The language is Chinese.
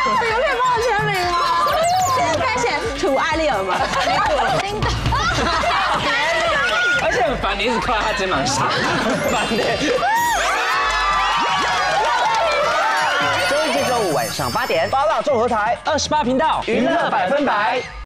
你们可以帮我签名吗？该写土艾丽尔吗？叮咚。 而且很烦，你一直靠在他肩膀上，很烦的。 周一至周五晚上8点， 八大综合台 28频道娱乐100%。